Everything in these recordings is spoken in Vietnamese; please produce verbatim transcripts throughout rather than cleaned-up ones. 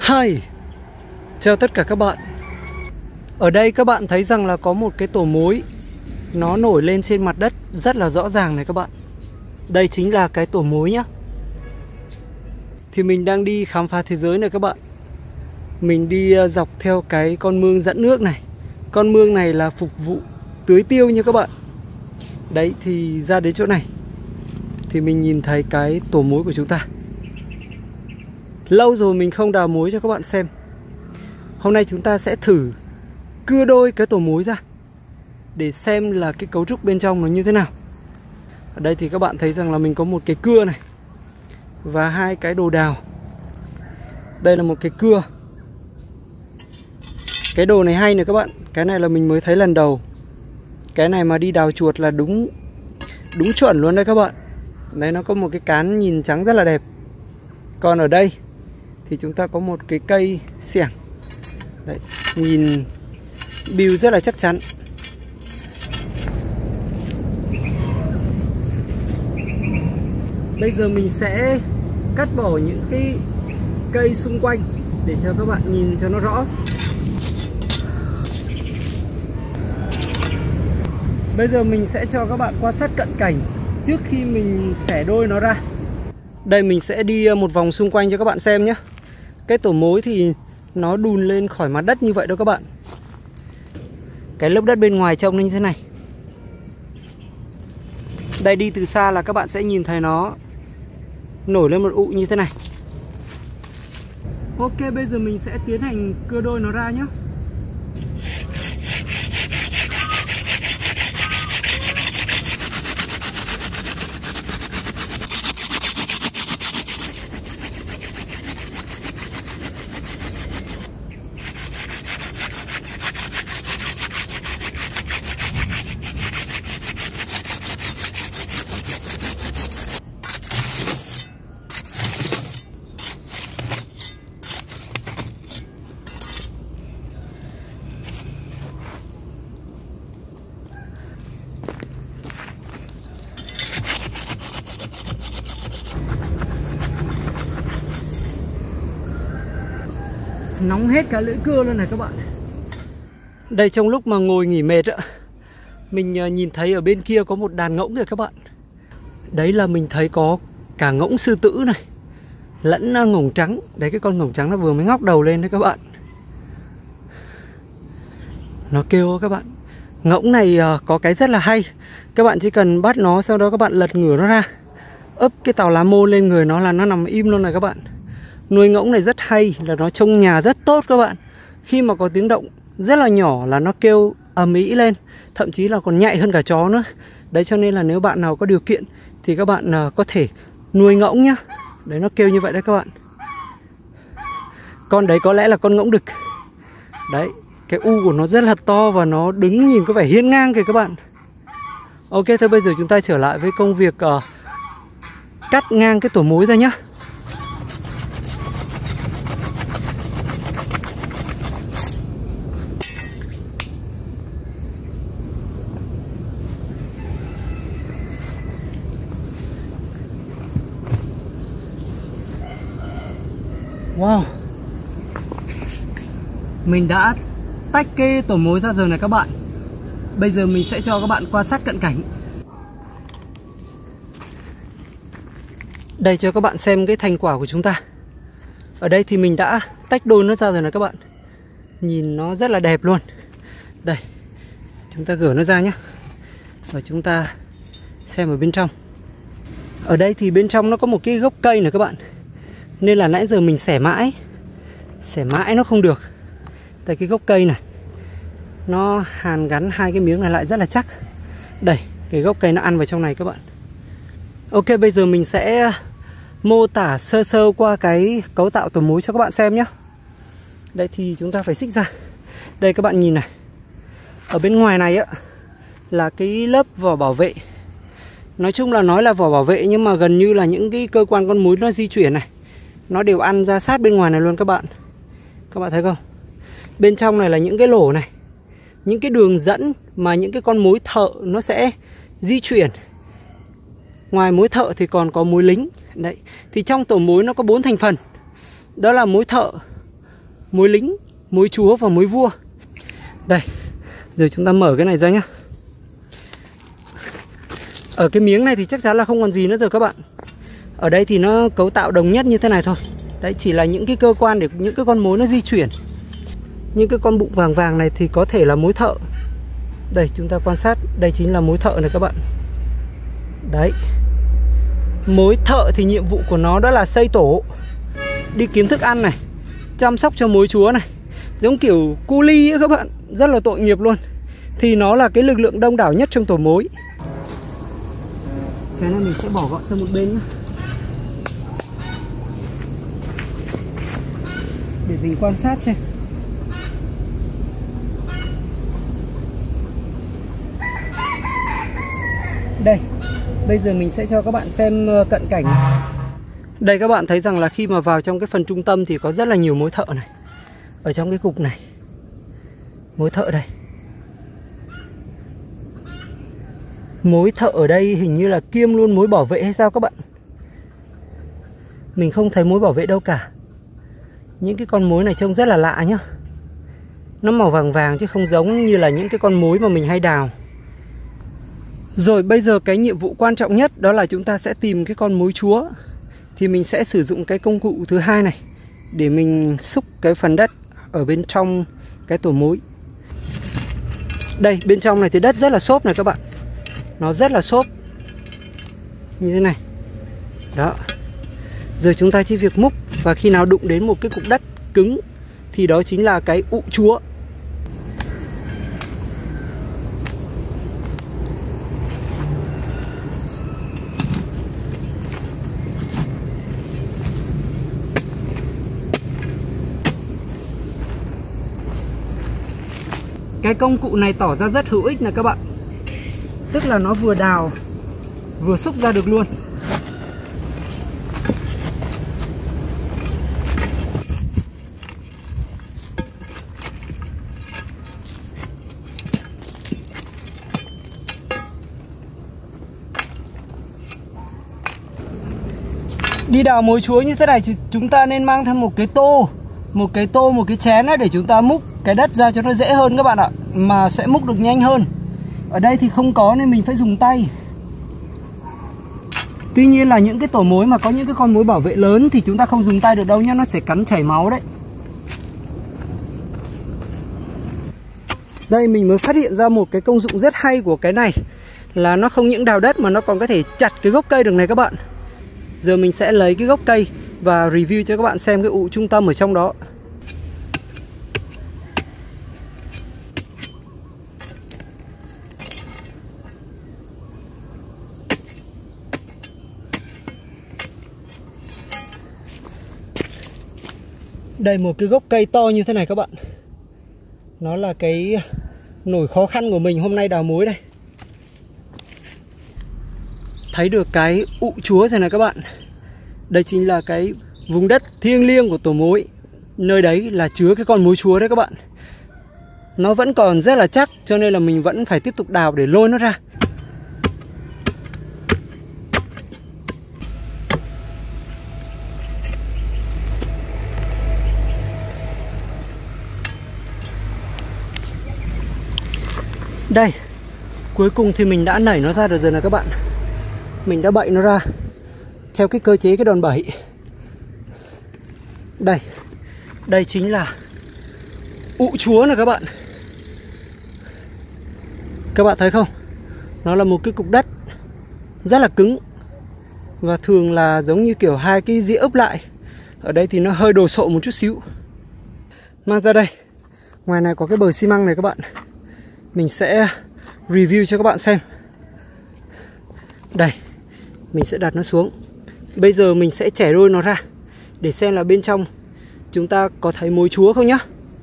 Hi, chào tất cả các bạn. Ở đây các bạn thấy rằng là có một cái tổ mối nó nổi lên trên mặt đất rất là rõ ràng này các bạn. Đây chính là cái tổ mối nhá. Thì mình đang đi khám phá thế giới này các bạn. Mình đi dọc theo cái con mương dẫn nước này. Con mương này là phục vụ tưới tiêu nha các bạn. Đấy, thì ra đến chỗ này thì mình nhìn thấy cái tổ mối của chúng ta. Lâu rồi mình không đào mối cho các bạn xem. Hôm nay chúng ta sẽ thử cưa đôi cái tổ mối ra để xem là cái cấu trúc bên trong nó như thế nào. Ở đây thì các bạn thấy rằng là mình có một cái cưa này và hai cái đồ đào. Đây là một cái cưa. Cái đồ này hay này các bạn. Cái này là mình mới thấy lần đầu. Cái này mà đi đào chuột là đúng đúng chuẩn luôn đấy các bạn. Đấy, nó có một cái cán nhìn trắng rất là đẹp. Còn ở đây thì chúng ta có một cái cây xẻng. Đấy, nhìn build rất là chắc chắn. Bây giờ mình sẽ cắt bỏ những cái cây xung quanh để cho các bạn nhìn cho nó rõ. Bây giờ mình sẽ cho các bạn quan sát cận cảnh trước khi mình xẻ đôi nó ra. Đây, mình sẽ đi một vòng xung quanh cho các bạn xem nhé. Cái tổ mối thì nó đùn lên khỏi mặt đất như vậy đâu các bạn. Cái lớp đất bên ngoài trông như thế này. Đây, đi từ xa là các bạn sẽ nhìn thấy nó nổi lên một ụ như thế này. Ok, bây giờ mình sẽ tiến hành cưa đôi nó ra nhé. Nóng hết cả lưỡi cưa luôn này các bạn. Đây, trong lúc mà ngồi nghỉ mệt ạ, mình nhìn thấy ở bên kia có một đàn ngỗng rồi các bạn. Đấy là mình thấy có cả ngỗng sư tử này lẫn ngỗng trắng. Đấy, cái con ngỗng trắng nó vừa mới ngóc đầu lên đấy các bạn. Nó kêu các bạn. Ngỗng này có cái rất là hay. Các bạn chỉ cần bắt nó, sau đó các bạn lật ngửa nó ra, ấp cái tàu lá mô lên người nó là nó nằm im luôn này các bạn. Nuôi ngỗng này rất hay là nó trông nhà rất tốt các bạn. Khi mà có tiếng động rất là nhỏ là nó kêu ầm ĩ lên, thậm chí là còn nhạy hơn cả chó nữa. Đấy, cho nên là nếu bạn nào có điều kiện thì các bạn có thể nuôi ngỗng nhá. Đấy, nó kêu như vậy đấy các bạn. Con đấy có lẽ là con ngỗng đực. Đấy, cái u của nó rất là to và nó đứng nhìn có vẻ hiên ngang kìa các bạn. Ok, thôi bây giờ chúng ta trở lại với công việc uh, cắt ngang cái tổ mối ra nhá. Wow, mình đã tách cái tổ mối ra rồi này các bạn. Bây giờ mình sẽ cho các bạn quan sát cận cảnh. Đây, cho các bạn xem cái thành quả của chúng ta. Ở đây thì mình đã tách đôi nó ra rồi này các bạn. Nhìn nó rất là đẹp luôn. Đây, chúng ta gỡ nó ra nhé. Và chúng ta xem ở bên trong. Ở đây thì bên trong nó có một cái gốc cây này các bạn. Nên là nãy giờ mình xẻ mãi Xẻ mãi nó không được. Tại cái gốc cây này nó hàn gắn hai cái miếng này lại rất là chắc. Đây, cái gốc cây nó ăn vào trong này các bạn. Ok, bây giờ mình sẽ mô tả sơ sơ qua cái cấu tạo tổ mối cho các bạn xem nhé. Đây thì chúng ta phải xích ra. Đây các bạn nhìn này. Ở bên ngoài này á là cái lớp vỏ bảo vệ. Nói chung là nói là vỏ bảo vệ, nhưng mà gần như là những cái cơ quan con mối nó di chuyển này, nó đều ăn ra sát bên ngoài này luôn các bạn. Các bạn thấy không? Bên trong này là những cái lỗ này, những cái đường dẫn mà những cái con mối thợ nó sẽ di chuyển. Ngoài mối thợ thì còn có mối lính. Đấy, thì trong tổ mối nó có bốn thành phần. Đó là mối thợ, mối lính, mối chúa và mối vua. Đây, rồi chúng ta mở cái này ra nhá. Ở cái miếng này thì chắc chắn là không còn gì nữa rồi các bạn. Ở đây thì nó cấu tạo đồng nhất như thế này thôi. Đấy chỉ là những cái cơ quan để những cái con mối nó di chuyển. Những cái con bụng vàng vàng này thì có thể là mối thợ. Đây chúng ta quan sát, đây chính là mối thợ này các bạn. Đấy. Mối thợ thì nhiệm vụ của nó đó là xây tổ, đi kiếm thức ăn này, chăm sóc cho mối chúa này. Giống kiểu cu li ấy các bạn, rất là tội nghiệp luôn. Thì nó là cái lực lượng đông đảo nhất trong tổ mối. Cái này mình sẽ bỏ gọn sang một bên nhé, để mình quan sát xem. Đây, bây giờ mình sẽ cho các bạn xem cận cảnh. Đây các bạn thấy rằng là khi mà vào trong cái phần trung tâm thì có rất là nhiều mối thợ này. Ở trong cái cục này, mối thợ đây. Mối thợ ở đây hình như là kiêm luôn mối bảo vệ hay sao các bạn. Mình không thấy mối bảo vệ đâu cả. Những cái con mối này trông rất là lạ nhá. Nó màu vàng vàng chứ không giống như là những cái con mối mà mình hay đào. Rồi bây giờ cái nhiệm vụ quan trọng nhất đó là chúng ta sẽ tìm cái con mối chúa. Thì mình sẽ sử dụng cái công cụ thứ hai này để mình xúc cái phần đất ở bên trong cái tổ mối. Đây, bên trong này thì đất rất là xốp này các bạn. Nó rất là xốp như thế này. Đó. Giờ chúng ta chỉ việc múc, và khi nào đụng đến một cái cục đất cứng thì đó chính là cái ụ chúa. Cái công cụ này tỏ ra rất hữu ích này các bạn. Tức là nó vừa đào vừa xúc ra được luôn. Đi đào mối chúa như thế này thì chúng ta nên mang thêm một cái tô, một cái tô, một cái chén để chúng ta múc cái đất ra cho nó dễ hơn các bạn ạ, mà sẽ múc được nhanh hơn. Ở đây thì không có nên mình phải dùng tay. Tuy nhiên là những cái tổ mối mà có những cái con mối bảo vệ lớn thì chúng ta không dùng tay được đâu nhá, nó sẽ cắn chảy máu đấy. Đây mình mới phát hiện ra một cái công dụng rất hay của cái này, là nó không những đào đất mà nó còn có thể chặt cái gốc cây được này các bạn. Giờ mình sẽ lấy cái gốc cây và review cho các bạn xem cái ụ trung tâm ở trong đó. Đây một cái gốc cây to như thế này các bạn. Nó là cái nỗi khó khăn của mình hôm nay đào mối đây. Thấy được cái ụ chúa rồi này các bạn. Đây chính là cái vùng đất thiêng liêng của tổ mối. Nơi đấy là chứa cái con mối chúa đấy các bạn. Nó vẫn còn rất là chắc, cho nên là mình vẫn phải tiếp tục đào để lôi nó ra. Đây, cuối cùng thì mình đã nảy nó ra được rồi nè các bạn. Mình đã bậy nó ra theo cái cơ chế cái đòn bẩy. Đây, đây chính là ụ chúa này các bạn. Các bạn thấy không? Nó là một cái cục đất rất là cứng, và thường là giống như kiểu hai cái dĩa ấp lại. Ở đây thì nó hơi đồ sộ một chút xíu. Mang ra đây. Ngoài này có cái bờ xi măng này các bạn. Mình sẽ review cho các bạn xem. Đây, mình sẽ đặt nó xuống. Bây giờ mình sẽ chẻ đôi nó ra để xem là bên trong chúng ta có thấy mối chúa không nhá.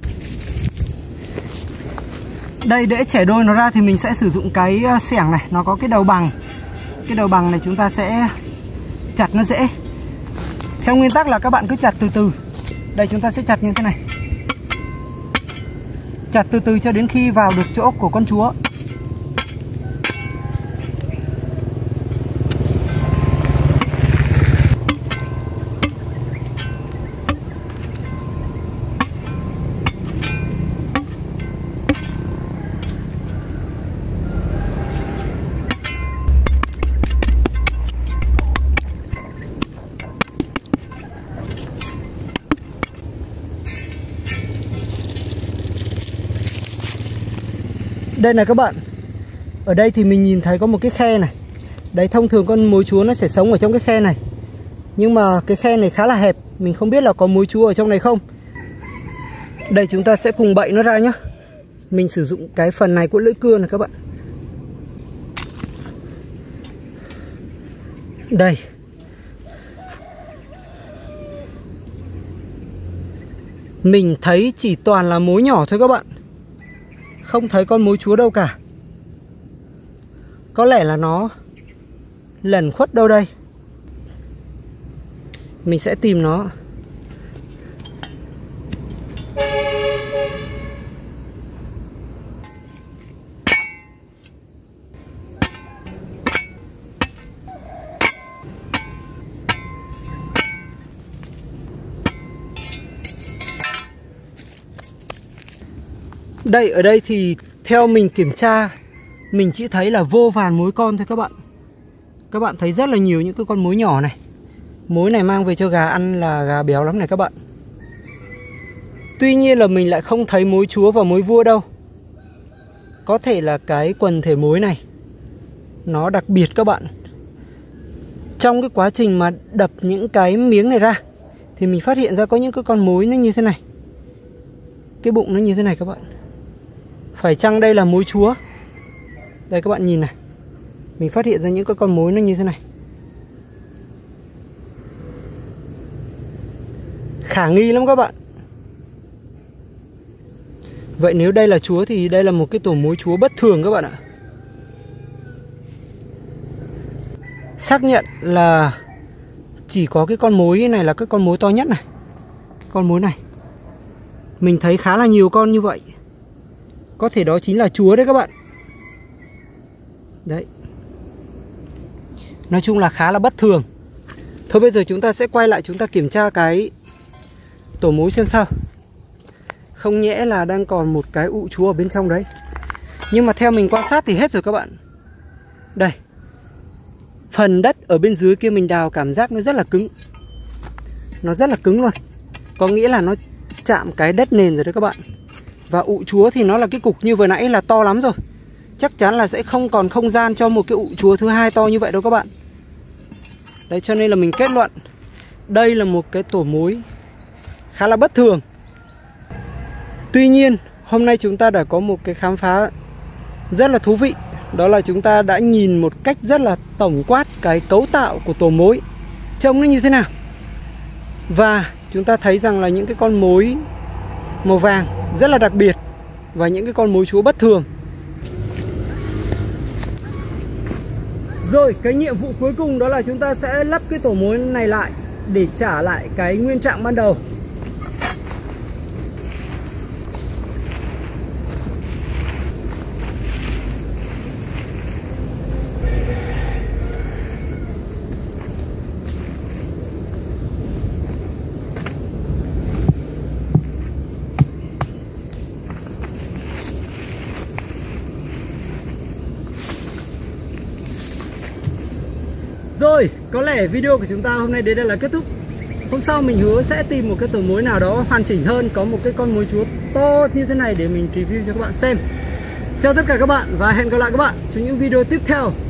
Đây, để chẻ đôi nó ra thì mình sẽ sử dụng cái xẻng này. Nó có cái đầu bằng. Cái đầu bằng này chúng ta sẽ chặt nó dễ. Theo nguyên tắc là các bạn cứ chặt từ từ. Đây, chúng ta sẽ chặt như thế này. Chặt từ từ cho đến khi vào được chỗ của con chúa. Đây này các bạn. Ở đây thì mình nhìn thấy có một cái khe này. Đấy, thông thường con mối chúa nó sẽ sống ở trong cái khe này. Nhưng mà cái khe này khá là hẹp. Mình không biết là có mối chúa ở trong này không. Đây, chúng ta sẽ cùng bậy nó ra nhé. Mình sử dụng cái phần này của lưỡi cưa này các bạn. Đây. Mình thấy chỉ toàn là mối nhỏ thôi các bạn. Không thấy con mối chúa đâu cả. Có lẽ là nó lẩn khuất đâu đây. Mình sẽ tìm nó. Đây, ở đây thì theo mình kiểm tra, mình chỉ thấy là vô vàn mối con thôi các bạn. Các bạn thấy rất là nhiều những cái con mối nhỏ này. Mối này mang về cho gà ăn là gà béo lắm này các bạn. Tuy nhiên là mình lại không thấy mối chúa và mối vua đâu. Có thể là cái quần thể mối này nó đặc biệt các bạn. Trong cái quá trình mà đập những cái miếng này ra thì mình phát hiện ra có những cái con mối nó như thế này. Cái bụng nó như thế này các bạn. Phải chăng đây là mối chúa? Đây các bạn nhìn này. Mình phát hiện ra những cái con mối nó như thế này. Khả nghi lắm các bạn. Vậy nếu đây là chúa thì đây là một cái tổ mối chúa bất thường các bạn ạ. Xác nhận là chỉ có cái con mối này là cái con mối to nhất này. Con mối này mình thấy khá là nhiều con như vậy. Có thể đó chính là chúa đấy các bạn. Đấy. Nói chung là khá là bất thường. Thôi bây giờ chúng ta sẽ quay lại, chúng ta kiểm tra cái tổ mối xem sao. Không nhẽ là đang còn một cái ụ chúa ở bên trong đấy. Nhưng mà theo mình quan sát thì hết rồi các bạn. Đây. Phần đất ở bên dưới kia mình đào cảm giác nó rất là cứng. Nó rất là cứng luôn. Có nghĩa là nó chạm cái đất nền rồi đấy các bạn. Và ụ chúa thì nó là cái cục như vừa nãy là to lắm rồi. Chắc chắn là sẽ không còn không gian cho một cái ụ chúa thứ hai to như vậy đâu các bạn. Đấy, cho nên là mình kết luận đây là một cái tổ mối khá là bất thường. Tuy nhiên hôm nay chúng ta đã có một cái khám phá rất là thú vị. Đó là chúng ta đã nhìn một cách rất là tổng quát cái cấu tạo của tổ mối, trông nó như thế nào. Và chúng ta thấy rằng là những cái con mối màu vàng rất là đặc biệt. Và những cái con mối chúa bất thường. Rồi, cái nhiệm vụ cuối cùng đó là chúng ta sẽ lắp cái tổ mối này lại để trả lại cái nguyên trạng ban đầu. Rồi, có lẽ video của chúng ta hôm nay đến đây là kết thúc. Hôm sau mình hứa sẽ tìm một cái tổ mối nào đó hoàn chỉnh hơn, có một cái con mối chúa to như thế này để mình review cho các bạn xem. Chào tất cả các bạn và hẹn gặp lại các bạn trong những video tiếp theo.